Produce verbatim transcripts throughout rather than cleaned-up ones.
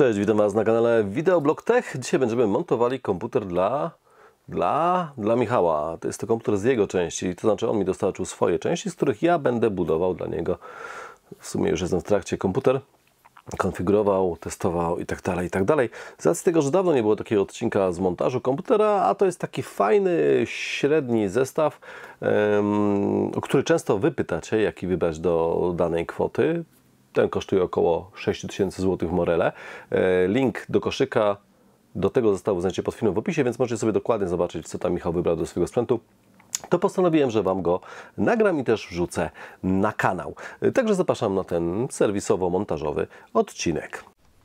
Cześć, witam Was na kanale Videoblog Tech. Dzisiaj będziemy montowali komputer dla, dla, dla Michała. To jest to komputer z jego części, to znaczy on mi dostarczył swoje części, z których ja będę budował dla niego. W sumie już jestem w trakcie komputer. Konfigurował, testował i tak dalej, i tak dalej. Z racji tego, że dawno nie było takiego odcinka z montażu komputera, a to jest taki fajny, średni zestaw, um, o który często wy pytacie, jaki wybrać do danej kwoty. Ten kosztuje około sześć tysięcy złotych w Morele. Link do koszyka do tego zestawu znajdziecie pod filmem w opisie, więc możecie sobie dokładnie zobaczyć, co tam Michał wybrał do swojego sprzętu. To postanowiłem, że Wam go nagram i też wrzucę na kanał. Także zapraszam na ten serwisowo-montażowy odcinek.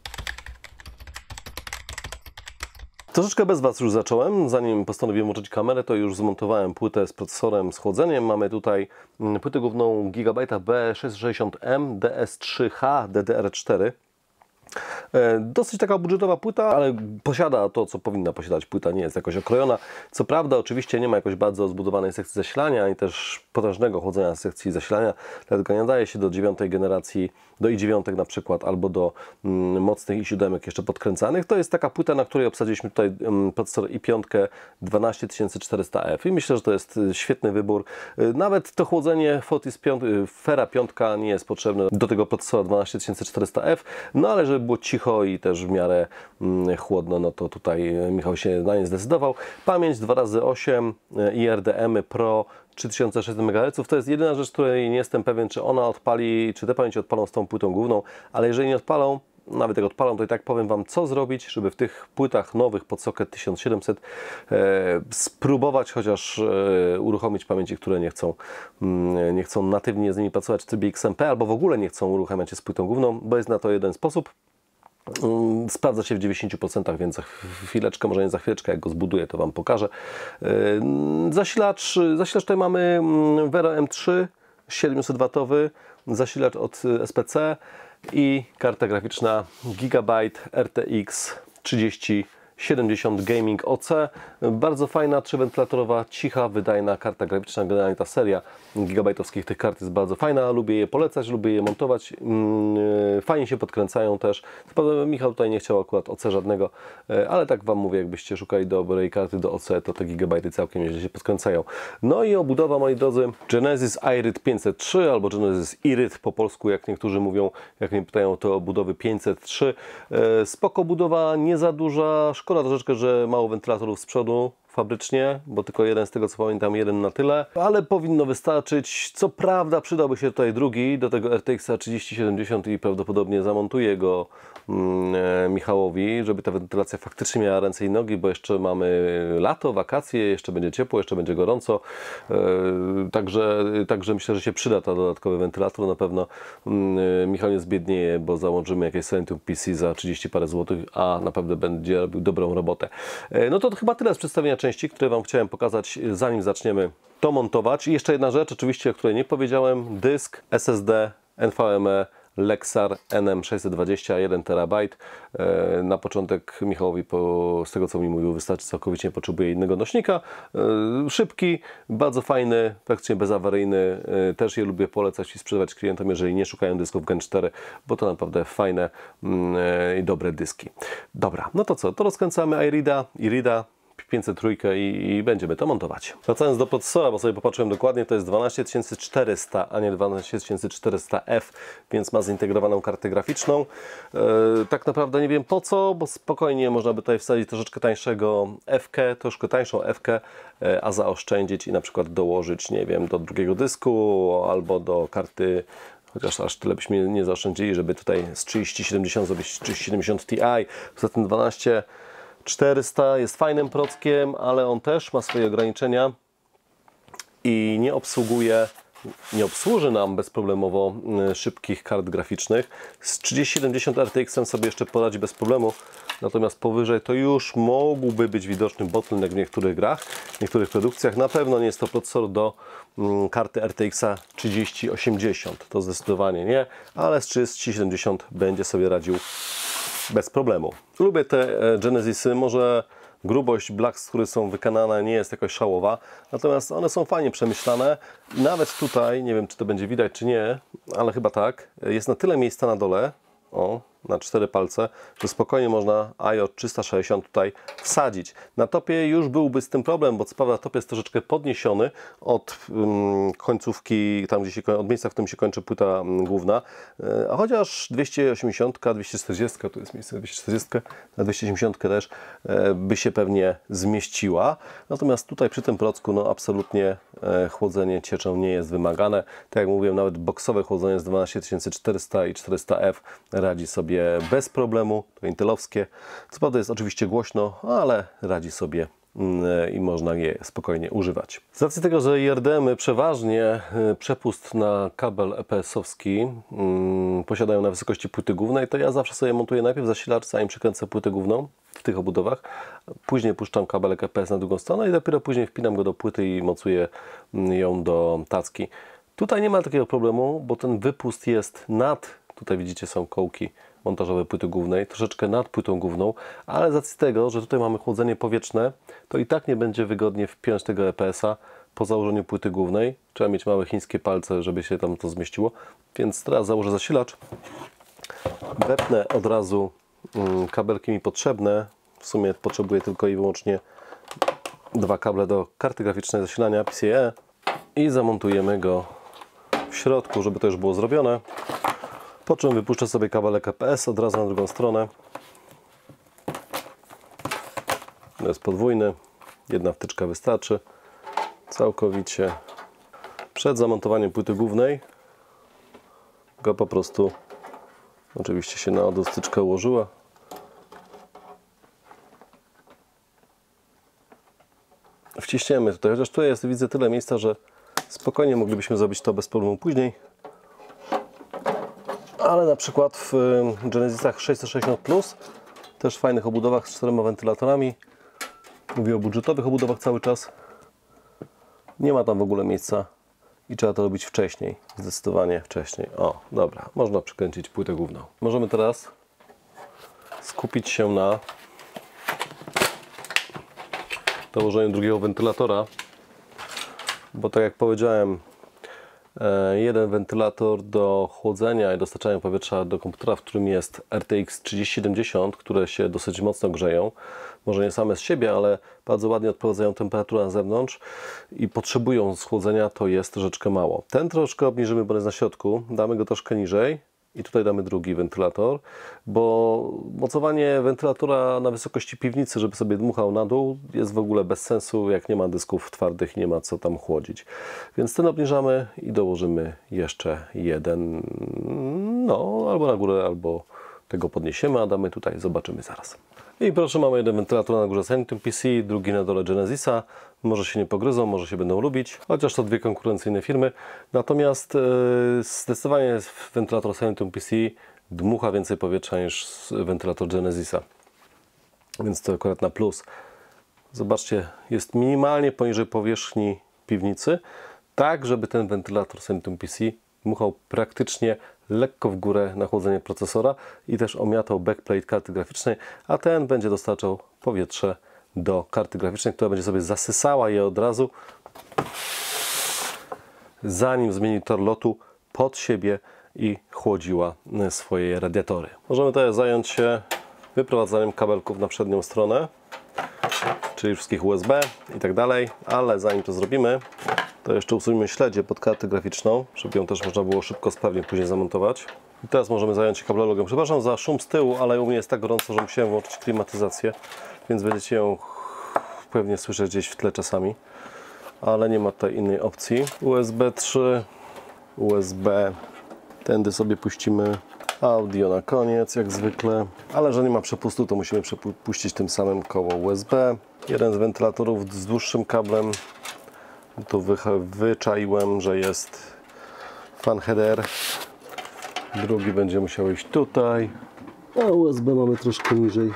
Troszeczkę bez Was już zacząłem. Zanim postanowiłem włączyć kamerę, to już zmontowałem płytę z procesorem, z chłodzeniem. Mamy tutaj płytę główną Gigabyte B sześćset sześćdziesiąt M D S trzy H D D R cztery. Dosyć taka budżetowa płyta, ale posiada to, co powinna posiadać płyta, nie jest jakoś okrojona. Co prawda, oczywiście nie ma jakoś bardzo zbudowanej sekcji zasilania, ani też potężnego chłodzenia sekcji zasilania, dlatego nie nadaje się do dziewiątej generacji, do i dziewięć na przykład, albo do mm, mocnych i siedem jeszcze podkręcanych. To jest taka płyta, na której obsadziliśmy tutaj mm, procesor i pięć dwanaście tysięcy czterysta F i myślę, że to jest świetny wybór. Nawet to chłodzenie Fotis pięć, Fera pięć nie jest potrzebne do tego procesora dwanaście tysięcy czterysta F, no ale żeby było cicho i też w miarę mm, chłodno, no to tutaj Michał się na nie zdecydował. Pamięć dwa razy osiem i R D M Pro trzy tysiące sześćset megaherców. To jest jedyna rzecz, której nie jestem pewien, czy ona odpali, czy te pamięci odpalą z tą płytą główną, ale jeżeli nie odpalą, nawet jak odpalą, to i tak powiem Wam, co zrobić, żeby w tych płytach nowych pod socket tysiąc siedemset e, spróbować chociaż e, uruchomić pamięci, które nie chcą, mm, nie chcą natywnie z nimi pracować w trybie X M P, albo w ogóle nie chcą uruchamiać się z płytą główną, bo jest na to jeden sposób. Sprawdza się w dziewięćdziesięciu procentach, więc za chwileczkę, może nie za chwileczkę, jak go zbuduję, to Wam pokażę. Zasilacz, zasilacz tutaj mamy Vero M trzy siedemset watowy, zasilacz od S P C i karta graficzna Gigabyte R T X trzydzieści siedemdziesiąt Gaming O C. Bardzo fajna, trzywentylatorowa, cicha, wydajna karta graficzna. Generalnie ta seria gigabajtowskich tych kart jest bardzo fajna. Lubię je polecać, lubię je montować. Fajnie się podkręcają też. Michał tutaj nie chciał akurat O C żadnego, ale tak Wam mówię, jakbyście szukali dobrej karty do O C, to te gigabajty całkiem nieźle się podkręcają. No i obudowa, moi drodzy, Genesis iRid pięćset trzy albo Genesis iRid po polsku, jak niektórzy mówią, jak mnie pytają, to obudowy pięćset trzy. Spoko budowa, nie za duża. Szkoda troszeczkę, że mało wentylatorów z przodu fabrycznie, bo tylko jeden, z tego co pamiętam, jeden na tyle, ale powinno wystarczyć. Co prawda przydałby się tutaj drugi do tego R T X trzydzieści siedemdziesiąt i prawdopodobnie zamontuję go mm, Michałowi, żeby ta wentylacja faktycznie miała ręce i nogi, bo jeszcze mamy lato, wakacje, jeszcze będzie ciepło, jeszcze będzie gorąco, yy, także, także myślę, że się przyda ta dodatkowy wentylator. Na pewno yy, Michał nie zbiednieje, bo założymy jakieś Centum P C za trzydzieści parę złotych, a naprawdę będzie robił dobrą robotę. Yy, no to chyba tyle z przedstawienia części, które Wam chciałem pokazać, zanim zaczniemy to montować. I jeszcze jedna rzecz, oczywiście, o której nie powiedziałem. Dysk S S D NVMe Lexar N M sześćset dwadzieścia jeden terabajt. Na początek Michałowi, po, z tego co mi mówił, wystarczy całkowicie, nie potrzebuje innego nośnika. Szybki, bardzo fajny, praktycznie bezawaryjny. Też je lubię polecać i sprzedawać klientom, jeżeli nie szukają dysków Gen cztery, bo to naprawdę fajne i dobre dyski. Dobra, no to co? To rozkręcamy iRida, iRida pięćset trzy i, i będziemy to montować. Wracając do procesora, bo sobie popatrzyłem dokładnie, to jest dwanaście tysięcy czterysta, a nie dwanaście tysięcy czterysta F, więc ma zintegrowaną kartę graficzną. Yy, tak naprawdę nie wiem po co, bo spokojnie można by tutaj wsadzić troszeczkę tańszego F-kę, troszkę tańszą F-kę, yy, a zaoszczędzić i na przykład dołożyć, nie wiem, do drugiego dysku albo do karty, chociaż aż tyle byśmy nie zaoszczędzili, żeby tutaj z trzydzieści siedemdziesiąt zrobić trzydzieści siedemdziesiąt Ti. Poza tym dwanaście czterysta jest fajnym prockiem, ale on też ma swoje ograniczenia i nie obsługuje, nie obsłuży nam bezproblemowo szybkich kart graficznych. Z trzydzieści siedemdziesiąt R T X-em sobie jeszcze poradzi bez problemu, natomiast powyżej to już mógłby być widoczny bottleneck w niektórych grach, w niektórych produkcjach. Na pewno nie jest to procesor do mm, karty R T X trzydzieści osiemdziesiąt, to zdecydowanie nie, ale z trzydzieści siedemdziesiąt będzie sobie radził bez problemu. Lubię te Genesisy, może grubość blaks, które są wykonane, nie jest jakoś szałowa, natomiast one są fajnie przemyślane. Nawet tutaj, nie wiem czy to będzie widać czy nie, ale chyba tak, jest na tyle miejsca na dole, o, na cztery palce, że spokojnie można I O trzysta sześćdziesiąt tutaj wsadzić. Na topie już byłby z tym problem, bo co prawda top jest troszeczkę podniesiony od um, końcówki, tam gdzie się, od miejsca, w którym się kończy płyta um, główna, e, a chociaż dwieście osiemdziesiąt, dwieście czterdzieści, tu jest miejsce dwieście czterdzieści, na dwieście osiemdziesiąt też e, by się pewnie zmieściła. Natomiast tutaj przy tym procku no absolutnie e, chłodzenie cieczą nie jest wymagane. Tak jak mówiłem, nawet boksowe chłodzenie z dwanaście tysięcy czterysta i czterysta F radzi sobie bez problemu, to intelowskie. Co prawda jest oczywiście głośno, ale radzi sobie i można je spokojnie używać. Z racji tego, że I R D M-y przeważnie przepust na kabel E P S-owski hmm, posiadają na wysokości płyty głównej, to ja zawsze sobie montuję najpierw zasilacz, zanim przykręcę płytę główną w tych obudowach, później puszczam kabelek E P S na drugą stronę i dopiero później wpinam go do płyty i mocuję ją do tacki. Tutaj nie ma takiego problemu, bo ten wypust jest nad, tutaj widzicie są kołki montażowe płyty głównej, troszeczkę nad płytą główną, ale z racji tego, że tutaj mamy chłodzenie powietrzne, to i tak nie będzie wygodnie wpiąć tego E P S-a po założeniu płyty głównej. Trzeba mieć małe chińskie palce, żeby się tam to zmieściło. Więc teraz założę zasilacz. Wepnę od razu mm, kabelki mi potrzebne. W sumie potrzebuję tylko i wyłącznie dwa kable do karty graficznej zasilania P C I E i zamontujemy go w środku, żeby to już było zrobione. Po czym wypuszczę sobie kabelek E P S od razu na drugą stronę. To jest podwójny. Jedna wtyczka wystarczy. Całkowicie. Przed zamontowaniem płyty głównej go po prostu oczywiście się na wtyczkę ułożyła. Wciśniemy tutaj, chociaż tutaj jest, widzę tyle miejsca, że spokojnie moglibyśmy zrobić to bez problemu później. Ale na przykład w Genesisach sześćset sześćdziesiąt plus, też w fajnych obudowach z czterema wentylatorami, mówię o budżetowych obudowach cały czas, nie ma tam w ogóle miejsca i trzeba to robić wcześniej, zdecydowanie wcześniej. O, dobra, można przykręcić płytę główną. Możemy teraz skupić się na dołożeniu drugiego wentylatora, bo tak jak powiedziałem, jeden wentylator do chłodzenia i dostarczania powietrza do komputera, w którym jest R T X trzydzieści siedemdziesiąt, które się dosyć mocno grzeją. Może nie same z siebie, ale bardzo ładnie odprowadzają temperaturę na zewnątrz i potrzebują schłodzenia, to jest troszeczkę mało. Ten troszkę obniżymy, bo jest na środku, damy go troszkę niżej i tutaj damy drugi wentylator, bo mocowanie wentylatora na wysokości piwnicy, żeby sobie dmuchał na dół, jest w ogóle bez sensu, jak nie ma dysków twardych, nie ma co tam chłodzić. Więc ten obniżamy i dołożymy jeszcze jeden, no albo na górę, albo tego podniesiemy, a damy tutaj, zobaczymy zaraz. I proszę, mamy jeden wentylator na górze Sanctum P C, drugi na dole Genesisa. Może się nie pogryzą, może się będą lubić, chociaż to dwie konkurencyjne firmy. Natomiast yy, zdecydowanie wentylator Sanctum P C dmucha więcej powietrza niż wentylator Genesisa. Więc to akurat na plus. Zobaczcie, jest minimalnie poniżej powierzchni piwnicy, tak żeby ten wentylator Sanctum P C dmuchał praktycznie lekko w górę na chłodzenie procesora i też omiatał backplate karty graficznej, a ten będzie dostarczał powietrze do karty graficznej, która będzie sobie zasysała je od razu, zanim zmieni tor lotu pod siebie i chłodziła swoje radiatory. Możemy teraz zająć się wyprowadzaniem kabelków na przednią stronę, czyli wszystkich U S B i tak dalej, ale zanim to zrobimy, to jeszcze usuńmy śledzie pod kartę graficzną, żeby ją też można było szybko, sprawnie później zamontować. I teraz możemy zająć się kablologiem. Przepraszam za szum z tyłu, ale u mnie jest tak gorąco, że musiałem włączyć klimatyzację, więc będziecie ją pewnie słyszeć gdzieś w tle czasami, ale nie ma tutaj innej opcji. U S B trzy, U S B, tędy sobie puścimy audio na koniec, jak zwykle, ale że nie ma przepustu, to musimy przepuścić tym samym koło U S B. Jeden z wentylatorów z dłuższym kablem, tu wyczaiłem, że jest fan header, drugi będzie musiał iść tutaj, a U S B mamy troszkę niżej,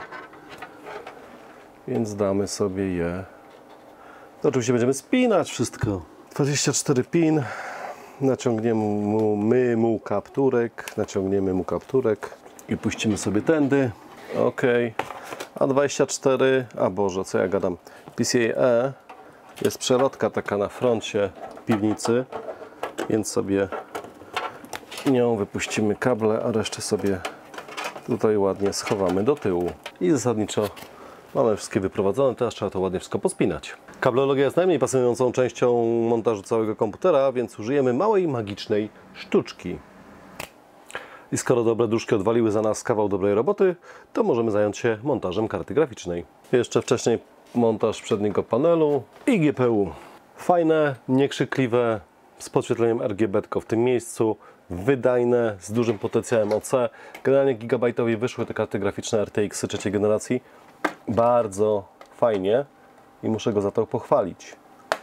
więc damy sobie je. To oczywiście będziemy spinać wszystko. dwadzieścia cztery pin, naciągniemy mu, my mu kapturek, naciągniemy mu kapturek i puścimy sobie tędy, ok, a dwadzieścia cztery, a Boże, co ja gadam, P C I E jest przelotka taka na froncie piwnicy, więc sobie nią wypuścimy kable, a resztę sobie tutaj ładnie schowamy do tyłu. I zasadniczo mamy wszystkie wyprowadzone, teraz trzeba to ładnie wszystko pospinać. Kablologia jest najmniej pasjonującą częścią montażu całego komputera, więc użyjemy małej, magicznej sztuczki. I skoro dobre duszki odwaliły za nas kawał dobrej roboty, to możemy zająć się montażem karty graficznej. Jeszcze wcześniej montaż przedniego panelu i G P U. Fajne, niekrzykliwe, z podświetleniem R G B tylko w tym miejscu, wydajne, z dużym potencjałem O C. Generalnie Gigabajtowi wyszły te karty graficzne R T X trzeciej generacji. Bardzo fajnie i muszę go za to pochwalić.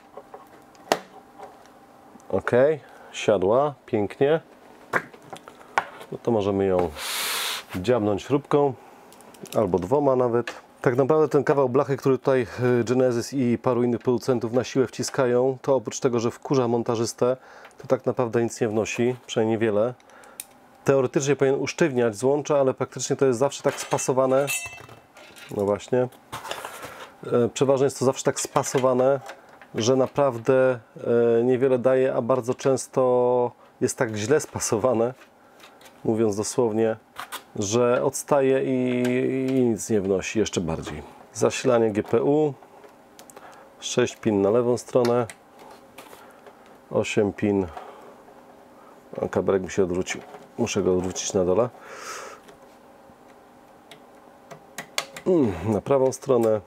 Ok, siadła pięknie. No to możemy ją dziabnąć śrubką albo dwoma nawet. Tak naprawdę ten kawał blachy, który tutaj Genesis i paru innych producentów na siłę wciskają, to oprócz tego, że wkurza montażystę, to tak naprawdę nic nie wnosi, przynajmniej niewiele. Teoretycznie powinien usztywniać złącza, ale praktycznie to jest zawsze tak spasowane. No właśnie. Przeważnie jest to zawsze tak spasowane, że naprawdę niewiele daje, a bardzo często jest tak źle spasowane, mówiąc dosłownie, że odstaje i, i nic nie wnosi jeszcze bardziej. Zasilanie G P U, sześć pin na lewą stronę, osiem pin, a kabelek mi się odwrócił, muszę go odwrócić na dole, na prawą stronę,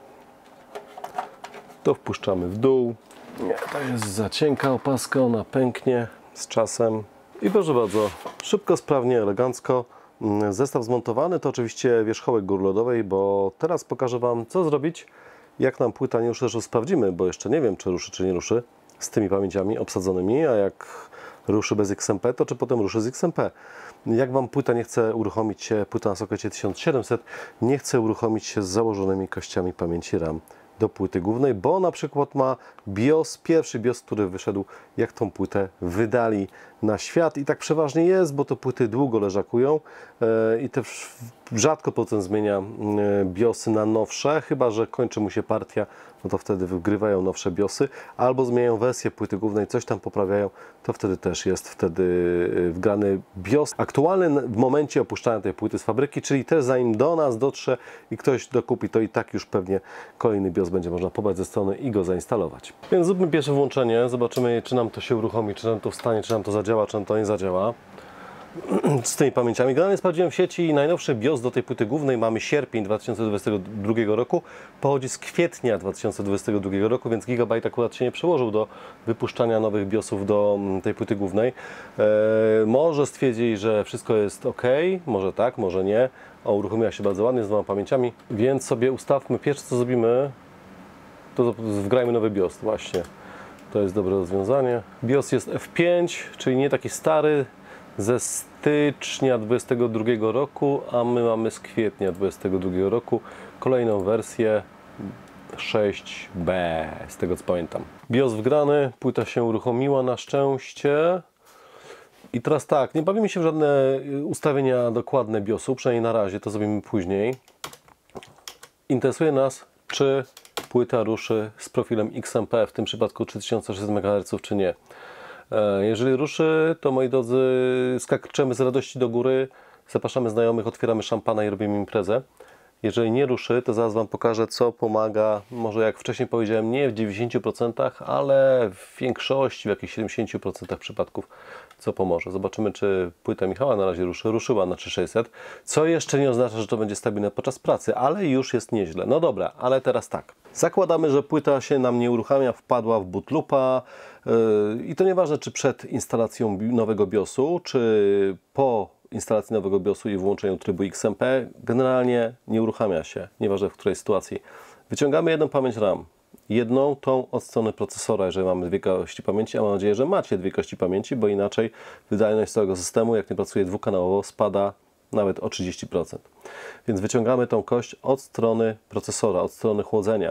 to wpuszczamy w dół. Nie, to jest za cienka opaska, ona pęknie z czasem. I proszę bardzo, szybko, sprawnie, elegancko. Zestaw zmontowany to oczywiście wierzchołek góry lodowej, bo teraz pokażę Wam, co zrobić, jak nam płyta nie ruszy. Zresztą sprawdzimy, bo jeszcze nie wiem, czy ruszy, czy nie ruszy z tymi pamięciami obsadzonymi, a jak ruszy bez X M P, to czy potem ruszy z X M P. Jak Wam płyta nie chce uruchomić się, płyta na sokecie tysiąc siedemset, nie chce uruchomić się z założonymi kościami pamięci RAM do płyty głównej, bo na przykład ma BIOS, pierwszy BIOS, który wyszedł, jak tą płytę wydali na świat i tak przeważnie jest, bo to płyty długo leżakują yy, i też rzadko potem zmienia yy, BIOSy na nowsze, chyba że kończy mu się partia, no to wtedy wygrywają nowsze BIOSy, albo zmieniają wersję płyty głównej, coś tam poprawiają, to wtedy też jest wtedy yy, wgrany BIOS aktualny w momencie opuszczania tej płyty z fabryki, czyli też zanim do nas dotrze i ktoś dokupi, to i tak już pewnie kolejny BIOS będzie można pobrać ze strony i go zainstalować. Więc zróbmy pierwsze włączenie, zobaczymy, czy nam to się uruchomi, czy nam to wstanie, czy nam to zadziała, czy nam to nie zadziała z tymi pamięciami. Generalnie sprawdziłem w sieci, najnowszy BIOS do tej płyty głównej mamy sierpień dwa tysiące dwudziestego drugiego roku, pochodzi z kwietnia dwa tysiące dwudziestego drugiego roku, więc Gigabyte akurat się nie przełożył do wypuszczania nowych BIOSów do tej płyty głównej. Eee, może stwierdzili, że wszystko jest ok, może tak, może nie. O, uruchomiła się bardzo ładnie z dwoma pamięciami, więc sobie ustawmy, pierwsze co zrobimy, to wgrajmy nowy BIOS, właśnie. To jest dobre rozwiązanie. BIOS jest F pięć, czyli nie taki stary, ze stycznia dwudziestego drugiego roku, a my mamy z kwietnia dwudziestego drugiego roku kolejną wersję sześć B, z tego co pamiętam. BIOS wgrany, płyta się uruchomiła na szczęście. I teraz tak, nie bawimy się w żadne ustawienia dokładne BIOSu, przynajmniej na razie, to zrobimy później. Interesuje nas, czy płyta ruszy z profilem X M P, w tym przypadku trzy tysiące sześćset megaherców, czy nie. Jeżeli ruszy, to moi drodzy, skaczemy z radości do góry, zapraszamy znajomych, otwieramy szampana i robimy imprezę. Jeżeli nie ruszy, to zaraz Wam pokażę, co pomaga, może jak wcześniej powiedziałem, nie w dziewięćdziesięciu procentach, ale w większości, w jakichś siedemdziesięciu procentach przypadków, co pomoże. Zobaczymy, czy płyta Michała na razie ruszy. Ruszyła na trzy tysiące sześćset, co jeszcze nie oznacza, że to będzie stabilne podczas pracy, ale już jest nieźle. No dobra, ale teraz tak. Zakładamy, że płyta się nam nie uruchamia, wpadła w bootloopa yy, i to nieważne, czy przed instalacją nowego BIOSu, czy po instalacji nowego BIOSu i włączeniu trybu X M P, generalnie nie uruchamia się, nieważne w której sytuacji. Wyciągamy jedną pamięć RAM, jedną tą od strony procesora, jeżeli mamy dwie kości pamięci, a mam nadzieję, że macie dwie kości pamięci, bo inaczej wydajność całego systemu, jak nie pracuje dwukanałowo, spada nawet o trzydzieści procent. Więc wyciągamy tą kość od strony procesora, od strony chłodzenia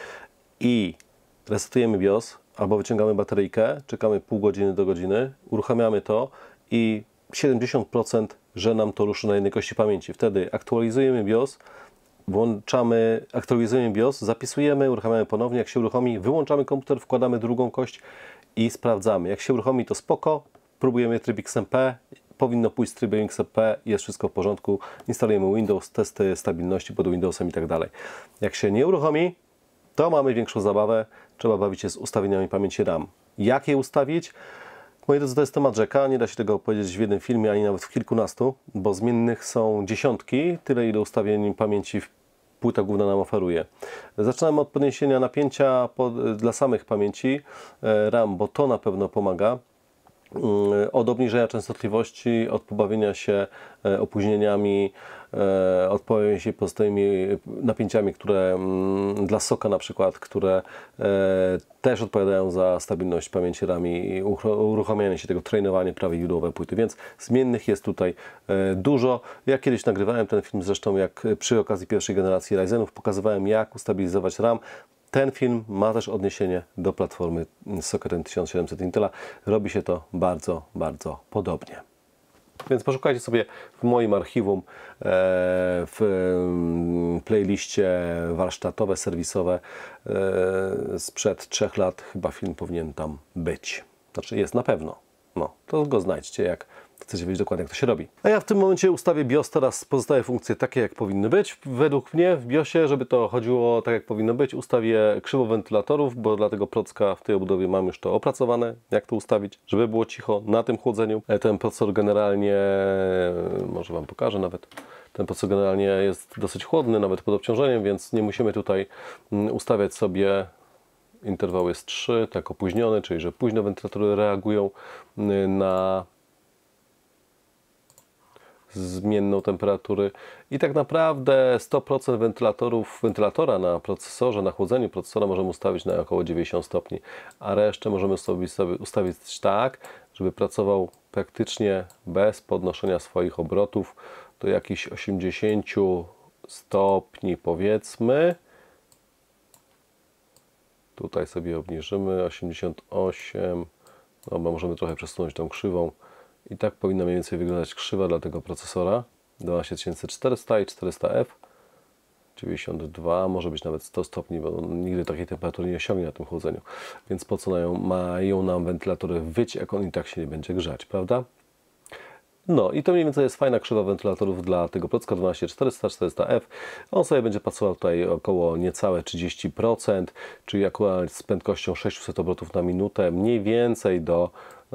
i resetujemy BIOS, albo wyciągamy bateryjkę, czekamy pół godziny do godziny, uruchamiamy to i siedemdziesiąt procent, że nam to ruszy na jednej kości pamięci. Wtedy aktualizujemy BIOS, włączamy, aktualizujemy BIOS, zapisujemy, uruchamiamy ponownie. Jak się uruchomi, wyłączamy komputer, wkładamy drugą kość i sprawdzamy. Jak się uruchomi, to spoko, próbujemy tryb X M P, powinno pójść z trybem X R P, jest wszystko w porządku, instalujemy Windows, testy stabilności pod Windowsem i tak dalej. Jak się nie uruchomi, to mamy większą zabawę, trzeba bawić się z ustawieniami pamięci RAM. Jak je ustawić? Moi drodzy, to jest temat rzeka, nie da się tego opowiedzieć w jednym filmie, ani nawet w kilkunastu, bo zmiennych są dziesiątki, tyle ile ustawień pamięci płyta główna nam oferuje. Zaczynamy od podniesienia napięcia pod, dla samych pamięci RAM, bo to na pewno pomaga. Od obniżenia częstotliwości, od pobawienia się opóźnieniami, od pobawienia się pozostałymi napięciami, które dla soka na przykład, które też odpowiadają za stabilność pamięci RAM i uruchamianie się tego, trenowanie prawidłowe płyty, więc zmiennych jest tutaj dużo. Ja kiedyś nagrywałem ten film, zresztą jak przy okazji pierwszej generacji Ryzenów pokazywałem, jak ustabilizować RAM. Ten film ma też odniesienie do platformy Socketem tysiąc siedemset Intela. Robi się to bardzo, bardzo podobnie. Więc poszukajcie sobie w moim archiwum, w playliście warsztatowe, serwisowe sprzed trzech lat. Chyba film powinien tam być. Znaczy jest na pewno. No, to go znajdźcie, jak chcecie wiedzieć dokładnie, jak to się robi. A ja w tym momencie ustawię BIOS teraz pozostałe funkcje takie, jak powinny być. Według mnie w BIOSie, żeby to chodziło tak, jak powinno być, ustawię krzywo wentylatorów, bo dla tego procka w tej obudowie mam już to opracowane, jak to ustawić, żeby było cicho na tym chłodzeniu. Ten procesor generalnie, może Wam pokażę nawet, ten procesor generalnie jest dosyć chłodny, nawet pod obciążeniem, więc nie musimy tutaj ustawiać sobie. Interwał jest trzy, tak opóźniony, czyli że późno wentylatory reagują na zmienną temperatury i tak naprawdę sto procent wentylatorów, wentylatora na procesorze, na chłodzeniu procesora możemy ustawić na około dziewięćdziesiąt stopni, a resztę możemy sobie, sobie ustawić tak, żeby pracował praktycznie bez podnoszenia swoich obrotów do jakichś osiemdziesięciu stopni, powiedzmy. Tutaj sobie obniżymy osiemdziesiąt osiem, no bo możemy trochę przesunąć tą krzywą. I tak powinna mniej więcej wyglądać krzywa dla tego procesora. dwanaście tysięcy czterysta i czterysta F. dziewięćdziesiąt dwa, może być nawet sto stopni, bo on nigdy takiej temperatury nie osiągnie na tym chłodzeniu. Więc po co mają, mają nam wentylatory wyć, jak on i tak się nie będzie grzać, prawda? No i to mniej więcej jest fajna krzywa wentylatorów dla tego procka dwanaście czterysta, czterysta F. On sobie będzie pracował tutaj około niecałe trzydzieści procent, czyli akurat z prędkością sześćset obrotów na minutę, mniej więcej do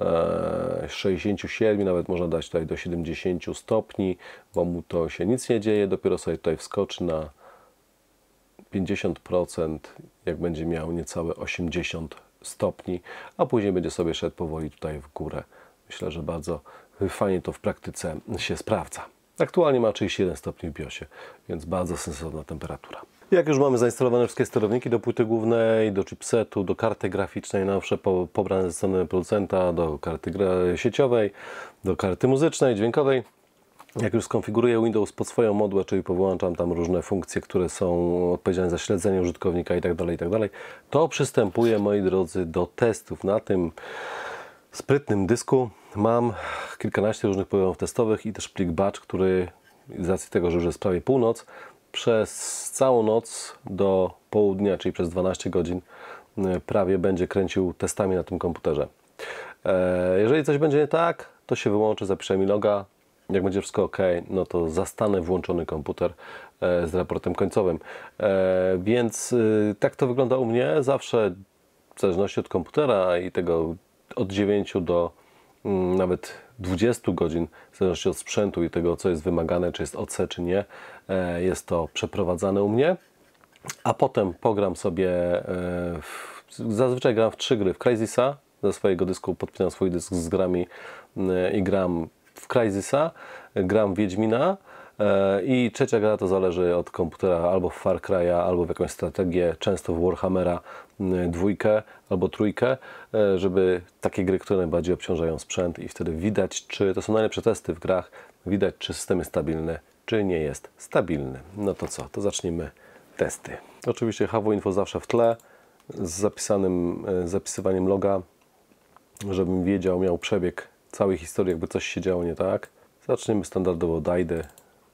e, sześćdziesięciu siedmiu, nawet można dać tutaj do siedemdziesięciu stopni, bo mu to się nic nie dzieje, dopiero sobie tutaj wskoczy na pięćdziesiąt procent, jak będzie miał niecałe osiemdziesiąt stopni, a później będzie sobie szedł powoli tutaj w górę. Myślę, że bardzo fajnie to w praktyce się sprawdza. Aktualnie ma trzydzieści jeden stopni w BIOSie, więc bardzo sensowna temperatura. Jak już mamy zainstalowane wszystkie sterowniki do płyty głównej, do chipsetu, do karty graficznej, nowsze po, pobrane ze strony producenta, do karty sieciowej, do karty muzycznej, dźwiękowej. Jak już skonfiguruję Windows pod swoją modłę, czyli połączam tam różne funkcje, które są odpowiedzialne za śledzenie użytkownika itd., itd., to przystępuję, moi drodzy, do testów. Na tym sprytnym dysku mam kilkanaście różnych programów testowych i też plik batch, który z racji tego, że już jest prawie północ, przez całą noc do południa, czyli przez dwanaście godzin prawie będzie kręcił testami na tym komputerze. Jeżeli coś będzie nie tak, to się wyłączy, zapiszę mi loga. Jak będzie wszystko ok, no to zastanę włączony komputer z raportem końcowym. Więc tak to wygląda u mnie. Zawsze w zależności od komputera i tego od dziewięciu do nawet dwudziestu godzin, w zależności od sprzętu i tego, co jest wymagane, czy jest O C, czy nie, jest to przeprowadzane u mnie. A potem pogram sobie, w, zazwyczaj gram w trzy gry, w Crysisa, ze swojego dysku podpinam swój dysk z grami i gram w Crysisa, gram w Wiedźmina i trzecia gra to zależy od komputera, albo w Far Cry'a, albo w jakąś strategię, często w Warhammera dwójkę albo trójkę, żeby takie gry, które najbardziej obciążają sprzęt i wtedy widać, czy to są najlepsze testy w grach, widać, czy system jest stabilny, czy nie jest stabilny. No to co, to zacznijmy testy. Oczywiście H W Info zawsze w tle, z zapisanym zapisywaniem loga, żebym wiedział, miał przebieg całej historii, jakby coś się działo nie tak. Zaczniemy standardowo od Dajdy,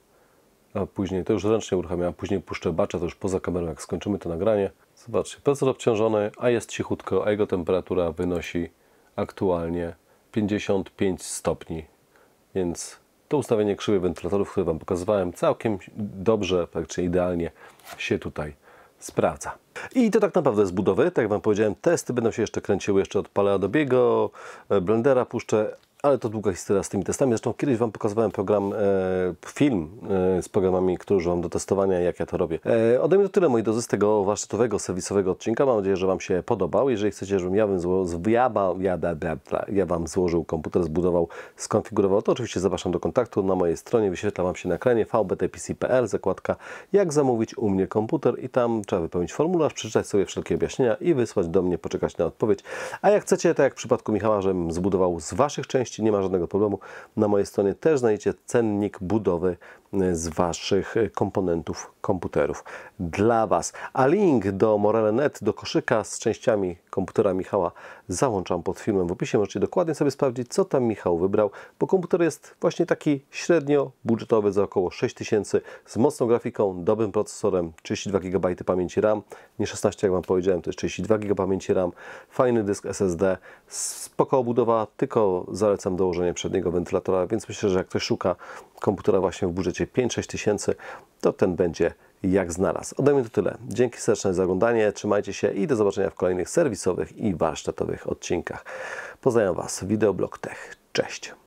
a później to już ręcznie uruchamiam, a później puszczę batcha, to już poza kamerą, jak skończymy to nagranie. Zobaczcie, procesor obciążony, a jest cichutko, a jego temperatura wynosi aktualnie pięćdziesiąt pięć stopni. więc to ustawienie krzywej wentylatorów, które Wam pokazywałem, całkiem dobrze, praktycznie idealnie się tutaj sprawdza. I to tak naprawdę z budowy. Tak jak Wam powiedziałem, testy będą się jeszcze kręciły, jeszcze odpalę Adobe'ego, Blendera puszczę, ale to długa historia z tymi testami. Zresztą kiedyś Wam pokazywałem program, e, film e, z programami, które używam do testowania, jak ja to robię. E, ode mnie to tyle, moi drodzy, z tego warsztatowego, serwisowego odcinka. Mam nadzieję, że Wam się podobał. Jeżeli chcecie, żebym ja, bym zło, ja, ja, ja, ja Wam złożył komputer, zbudował, skonfigurował, to oczywiście zapraszam do kontaktu. Na mojej stronie wyświetla Wam się na ekranie v b t p c kropka p l, zakładka jak zamówić u mnie komputer i tam trzeba wypełnić formularz, przeczytać sobie wszelkie objaśnienia i wysłać do mnie, poczekać na odpowiedź. A jak chcecie, tak jak w przypadku Michała, żebym zbudował z Waszych części, nie ma żadnego problemu. Na mojej stronie też znajdziecie cennik budowy z Waszych komponentów komputerów dla Was. A link do Morele kropka net, do koszyka z częściami komputera Michała załączam pod filmem w opisie. Możecie dokładnie sobie sprawdzić, co tam Michał wybrał, bo komputer jest właśnie taki średnio budżetowy za około sześć tysięcy z mocną grafiką, dobrym procesorem, trzydzieści dwa giga pamięci RAM, nie szesnaście jak Wam powiedziałem, to jest trzydzieści dwa giga pamięci RAM, fajny dysk S S D, spoko obudowa, tylko zalecam dołożenie przedniego wentylatora, więc myślę, że jak ktoś szuka komputera właśnie w budżecie pięć sześć tysięcy, to ten będzie jak znalazł. Ode mnie to tyle. Dzięki serdeczne za oglądanie, trzymajcie się i do zobaczenia w kolejnych serwisowych i warsztatowych odcinkach. Pozdrawiam Was, Wideoblog Tech. Cześć!